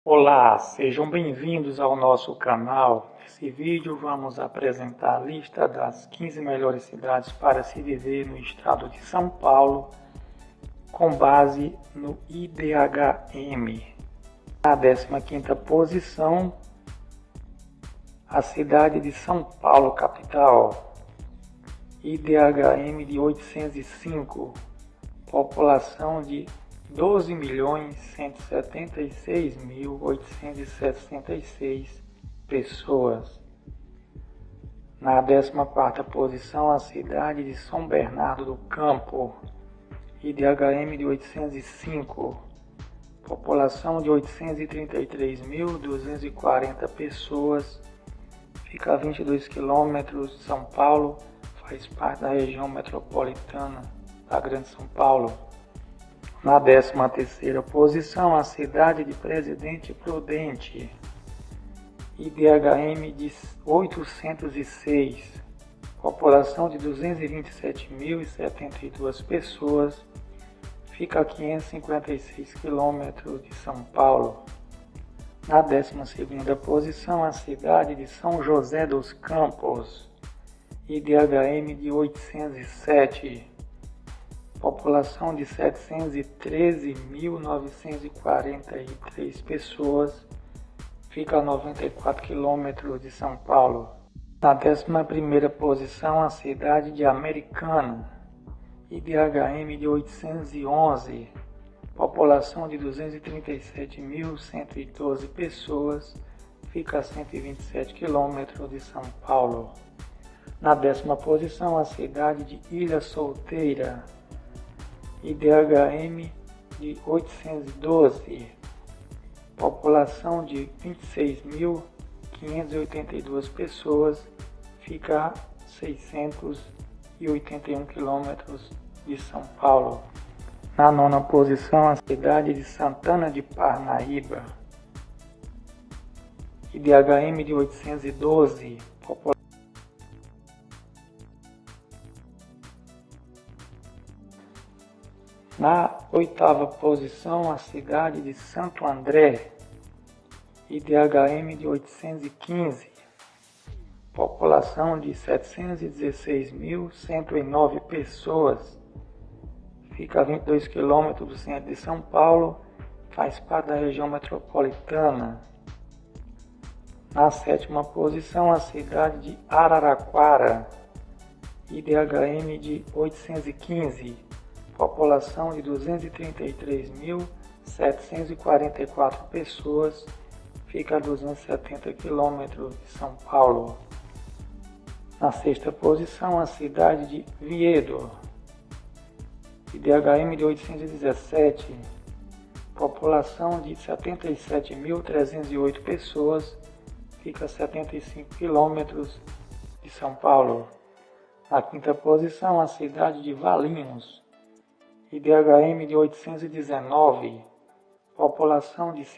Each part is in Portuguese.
Olá, sejam bem-vindos ao nosso canal. Nesse vídeo vamos apresentar a lista das 15 melhores cidades para se viver no estado de São Paulo, com base no IDHM. Na 15ª posição, a cidade de São Paulo, capital, IDHM de 805, população de 12.176.866 pessoas. Na 14ª posição, a cidade de São Bernardo do Campo, IDHM de 805, população de 833.240 pessoas, fica a 22 quilômetros de São Paulo, faz parte da região metropolitana da Grande São Paulo. Na 13ª posição, a cidade de Presidente Prudente, IDHM de 806, população de 227.072 pessoas, fica a 556 quilômetros de São Paulo. Na 12ª posição, a cidade de São José dos Campos, IDHM de 807, população de 713.943 pessoas, fica a 94 quilômetros de São Paulo. Na 11ª posição, a cidade de Americana, IDHM de 811, população de 237.112 pessoas, fica a 127 quilômetros de São Paulo. Na 10ª posição, a cidade de Ilha Solteira, IDHM de 812, população de 26.582 pessoas, fica a 681 quilômetros de São Paulo. Na 9ª posição, a cidade de Santana de Parnaíba, IDHM de 812, população Na 8ª posição, a cidade de Santo André, IDHM de 815, população de 716.109 pessoas, fica a 22 quilômetros do centro de São Paulo, faz parte da região metropolitana. Na 7ª posição, a cidade de Araraquara, IDHM de 815, população de 233.744 pessoas, fica a 270 quilômetros de São Paulo. Na 6ª posição, a cidade de Viedo, IDHM de 817, população de 77.308 pessoas, fica a 75 quilômetros de São Paulo. Na 5ª posição, a cidade de Valinhos, IDHM de 819, população de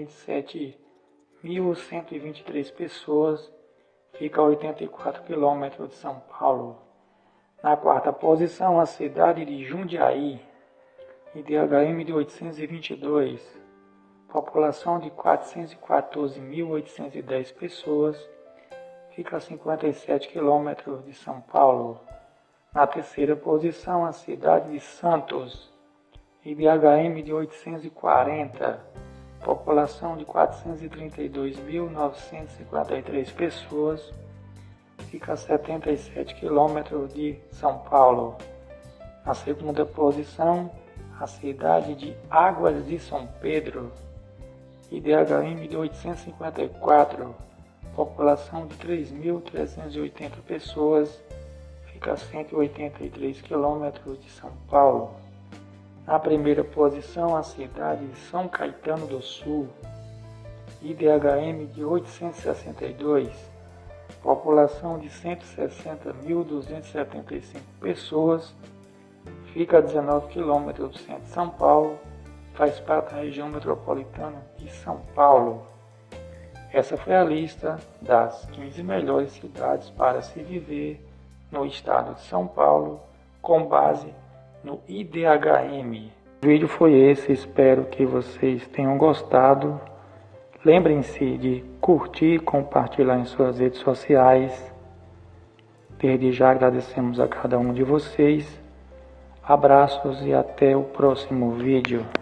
127.123 pessoas, fica a 84 quilômetros de São Paulo. Na 4ª posição, a cidade de Jundiaí, IDHM de 822, população de 414.810 pessoas, fica a 57 quilômetros de São Paulo. Na 3ª posição, a cidade de Santos, IDHM de 840, população de 432.953 pessoas, fica a 77 quilômetros de São Paulo. Na 2ª posição, a cidade de Águas de São Pedro, IDHM de 854, população de 3.380 pessoas, fica a 183 quilômetros de São Paulo. Na 1ª posição, a cidade de São Caetano do Sul, IDHM de 862, população de 160.275 pessoas, fica a 19 quilômetros do centro de São Paulo, faz parte da região metropolitana de São Paulo. Essa foi a lista das 15 melhores cidades para se viver no estado de São Paulo, com base no IDHM. O vídeo foi esse, espero que vocês tenham gostado. Lembrem-se de curtir e compartilhar em suas redes sociais. Desde já agradecemos a cada um de vocês. Abraços e até o próximo vídeo.